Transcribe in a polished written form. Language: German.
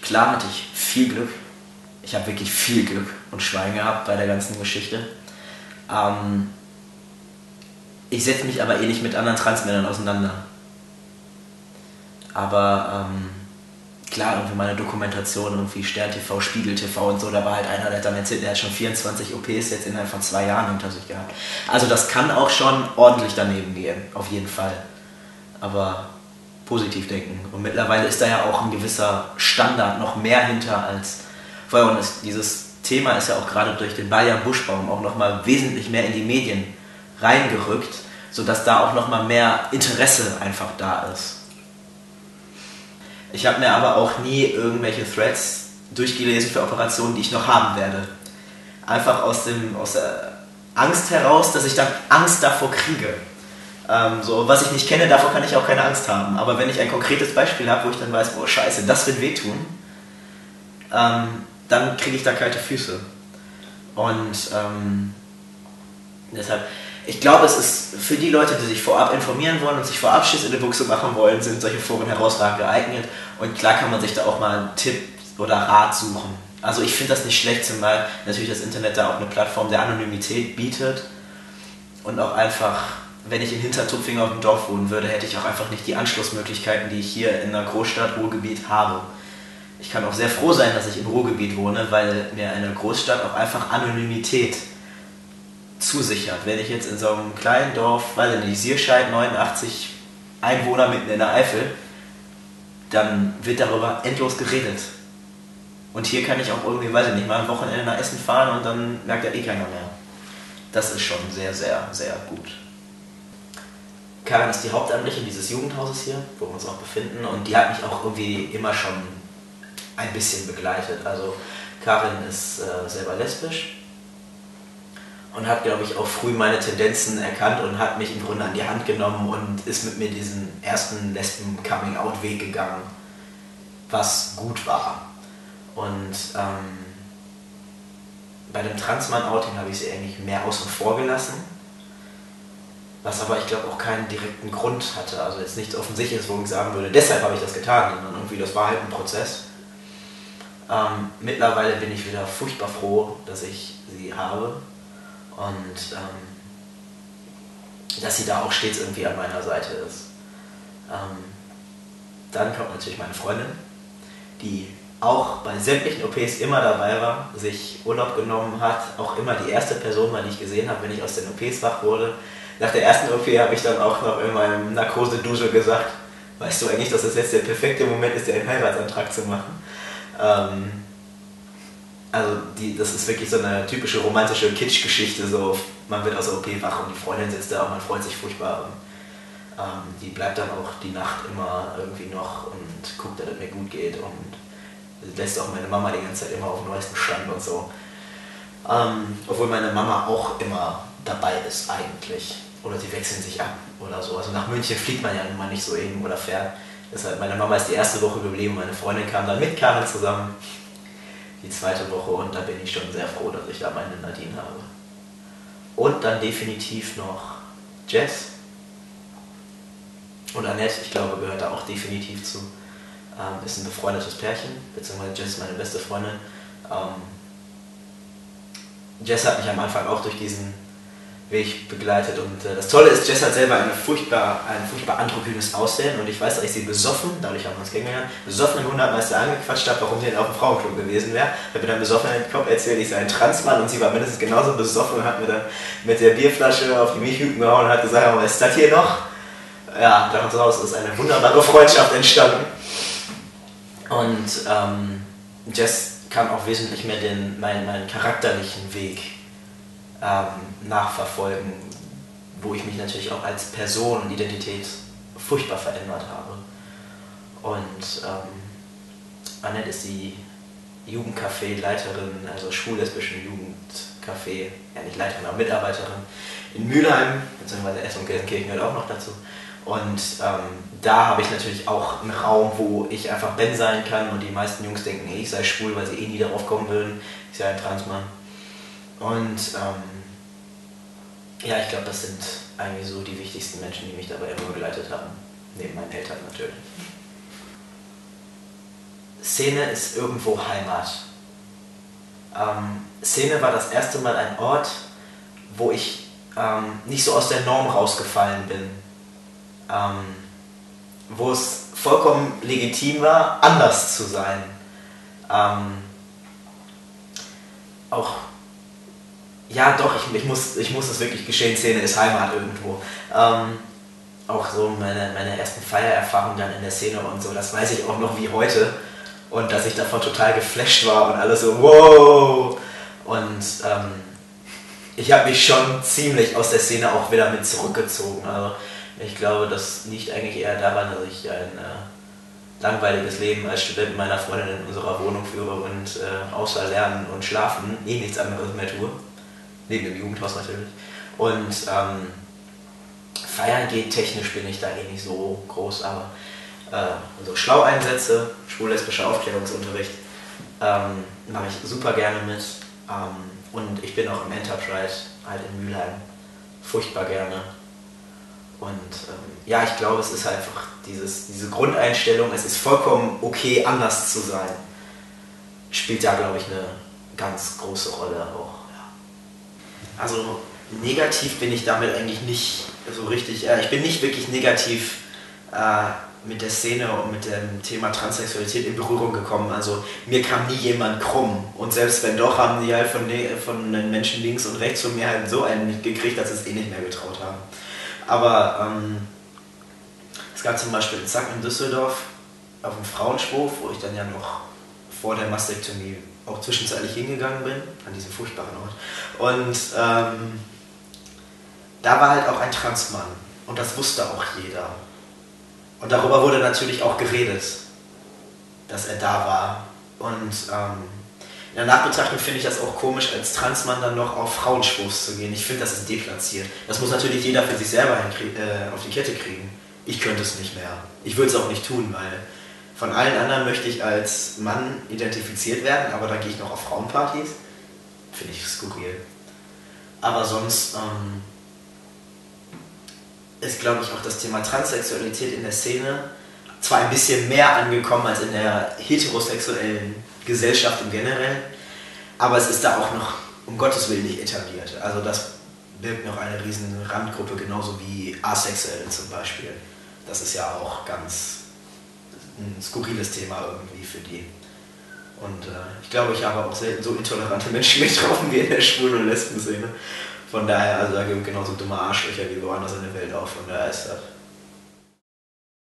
Klar hatte ich viel Glück. Ich habe wirklich viel Glück und Schwein gehabt bei der ganzen Geschichte. Ich setze mich aber eh nicht mit anderen Transmännern auseinander. Aber klar, irgendwie meine Dokumentation, irgendwie Stern TV, Spiegel TV und so, da war halt einer, der hat dann erzählt, der hat schon 24 OPs jetzt innerhalb von 2 Jahren hinter sich gehabt. Also das kann auch schon ordentlich daneben gehen, auf jeden Fall. Aber positiv denken. Und mittlerweile ist da ja auch ein gewisser Standard noch mehr hinter als vorher. Und dieses Thema ist ja auch gerade durch den Bayern Buschbaum auch nochmal wesentlich mehr in die Medien reingerückt, sodass da auch nochmal mehr Interesse einfach da ist. Ich habe mir aber auch nie irgendwelche Threads durchgelesen für Operationen, die ich noch haben werde. Einfach aus der Angst heraus, dass ich dann Angst davor kriege. So, was ich nicht kenne, davor kann ich auch keine Angst haben. Aber wenn ich ein konkretes Beispiel habe, wo ich dann weiß, oh scheiße, das wird wehtun, dann kriege ich da kalte Füße. Und deshalb, ich glaube, es ist für die Leute, die sich vorab informieren wollen und sich vorab Schiss in die Buchse machen wollen, sind solche Foren herausragend geeignet. Und klar kann man sich da auch mal einen Tipp oder Rat suchen. Also ich finde das nicht schlecht, zumal natürlich das Internet da auch eine Plattform der Anonymität bietet. Und auch einfach, wenn ich in Hintertupfing auf dem Dorf wohnen würde, hätte ich auch einfach nicht die Anschlussmöglichkeiten, die ich hier in einer Großstadt, Ruhrgebiet habe. Ich kann auch sehr froh sein, dass ich im Ruhrgebiet wohne, weil mir eine Großstadt auch einfach Anonymität zusichert. Wenn ich jetzt in so einem kleinen Dorf, weiß ich nicht, Sierscheid, 89 Einwohner mitten in der Eifel, dann wird darüber endlos geredet. Und hier kann ich auch irgendwie, weiß ich nicht, mal ein Wochenende nach Essen fahren und dann merkt ja eh keiner mehr. Das ist schon sehr, sehr, sehr gut. Karin ist die Hauptamtliche dieses Jugendhauses hier, wo wir uns auch befinden, und die hat mich auch irgendwie immer schon ein bisschen begleitet. Also Karin ist selber lesbisch und hat, glaube ich, auch früh meine Tendenzen erkannt und hat mich im Grunde an die Hand genommen und ist mit mir diesen ersten Lesben-Coming-out-Weg gegangen, was gut war. Und bei dem Transmann-Outing habe ich sie eigentlich mehr außen vor gelassen, was aber, ich glaube, auch keinen direkten Grund hatte. Also jetzt nichts Offensichtliches, wo ich sagen würde, deshalb habe ich das getan, sondern irgendwie, das war halt ein Prozess. Mittlerweile bin ich wieder furchtbar froh, dass ich sie habe und dass sie da auch stets irgendwie an meiner Seite ist. Dann kommt natürlich meine Freundin, die auch bei sämtlichen OPs immer dabei war, sich Urlaub genommen hat, auch immer die erste Person war, die ich gesehen habe, wenn ich aus den OPs wach wurde. Nach der ersten OP habe ich dann auch noch in meinem Narkosedusel gesagt, weißt du eigentlich, dass das jetzt der perfekte Moment ist, dir einen Heiratsantrag zu machen? Also das ist wirklich so eine typische romantische Kitsch-Geschichte, so man wird aus der OP wach und die Freundin sitzt da und man freut sich furchtbar. Die bleibt dann auch die Nacht immer irgendwie noch und guckt, dass es mir gut geht und lässt auch meine Mama die ganze Zeit immer auf dem neuesten Stand und so. Obwohl meine Mama auch immer dabei ist eigentlich. Oder sie wechseln sich ab oder so. Also nach München fliegt man ja nun mal nicht so eben oder fährt. Deshalb, meine Mama ist die erste Woche geblieben, meine Freundin kam dann mit Karin zusammen die zweite Woche und da bin ich schon sehr froh, dass ich da meine Nadine habe. Und dann definitiv noch Jess. Und Annette, ich glaube, gehört da auch definitiv zu. Ist ein befreundetes Pärchen, beziehungsweise Jess ist meine beste Freundin. Jess hat mich am Anfang auch durch diesen Weg begleitet und das Tolle ist, Jess hat selber ein furchtbar androgynes Aussehen und ich weiß, dass ich sie besoffen, dadurch haben wir uns kennengelernt, besoffen im Hundertmeister angequatscht habe, warum sie denn auf dem Frauenklo gewesen wäre. Ich habe mir dann besoffen in den Kopf erzählt, ich sei ein Transmann und sie war mindestens genauso besoffen und hat mir dann mit der Bierflasche auf die Milchhüten gehauen und hat gesagt, was ist das hier noch? Ja, daraus ist eine wunderbare Freundschaft entstanden. Und Jess kann auch wesentlich mehr meinen charakterlichen Weg nachverfolgen, wo ich mich natürlich auch als Person und Identität furchtbar verändert habe. Und Annette ist die Jugendcafé-Leiterin, also schwul-lesbischen Jugendcafé, ja nicht Leiterin, aber Mitarbeiterin in Mülheim, beziehungsweise Essen und Gelsenkirchen gehört auch noch dazu. Und da habe ich natürlich auch einen Raum, wo ich einfach Ben sein kann und die meisten Jungs denken, ich sei schwul, weil sie eh nie darauf kommen würden, ich sei ein Transmann. Und ja, ich glaube, das sind eigentlich so die wichtigsten Menschen, die mich dabei immer begleitet haben, neben meinen Eltern natürlich. Szene ist irgendwo Heimat. Szene war das erste Mal ein Ort, wo ich nicht so aus der Norm rausgefallen bin. Wo es vollkommen legitim war, anders zu sein. Auch, ja doch, ich muss es wirklich gestehen, Szene ist Heimat irgendwo. Auch so meine ersten Feiererfahrungen dann in der Szene und so, das weiß ich auch noch wie heute. Und dass ich davon total geflasht war und alles so, wow! Und ich habe mich schon ziemlich aus der Szene auch wieder mit zurückgezogen. Also ich glaube, das liegt eigentlich eher daran, dass ich ein langweiliges Leben als Student mit meiner Freundin in unserer Wohnung führe und außer Lernen und Schlafen nichts anderes mehr tue. Neben dem Jugendhaus natürlich. Und feiern geht, technisch bin ich da nicht so groß, aber so Schlaueinsätze, schwul-lesbischer Aufklärungsunterricht, mache ich super gerne mit. Und ich bin auch im Enterprise, halt in Mülheim, furchtbar gerne. Und ja, ich glaube, es ist einfach diese Grundeinstellung, es ist vollkommen okay, anders zu sein, spielt da, glaube ich, eine ganz große Rolle auch. Ja. Also negativ bin ich damit eigentlich nicht so richtig, ich bin nicht wirklich negativ mit der Szene und mit dem Thema Transsexualität in Berührung gekommen. Also mir kam nie jemand krumm. Und selbst wenn doch, haben die halt von den Menschen links und rechts von mir halt so einen mitgekriegt, dass sie es eh nicht mehr getraut haben. Aber es gab zum Beispiel in Zack in Düsseldorf auf dem Frauenschwurf, wo ich dann ja noch vor der Mastektomie auch zwischenzeitlich hingegangen bin, an diesem furchtbaren Ort. Und da war halt auch ein Transmann. Und das wusste auch jeder. Und darüber wurde natürlich auch geredet, dass er da war. Und in der Nachbetrachtung finde ich das auch komisch, als Transmann dann noch auf Frauenschwurfs zu gehen. Ich finde, das ist deplatziert. Das muss natürlich jeder für sich selber auf die Kette kriegen. Ich könnte es nicht mehr. Ich würde es auch nicht tun, weil von allen anderen möchte ich als Mann identifiziert werden, aber da gehe ich noch auf Frauenpartys. Finde ich skurril. Aber sonst ist, glaube ich, auch das Thema Transsexualität in der Szene zwar ein bisschen mehr angekommen als in der heterosexuellen Gesellschaft im Generellen, aber es ist da auch noch um Gottes Willen nicht etabliert. Also das birgt noch eine riesen Randgruppe, genauso wie Asexuelle zum Beispiel. Das ist ja auch ganz ein skurriles Thema irgendwie für die. Und ich glaube, ich habe auch selten so intolerante Menschen getroffen wie in der Schwulen- und Lesben-Szene. Von daher, also da gibt es genauso dumme Arschlöcher wie woanders in der Welt auch. Von daher ist das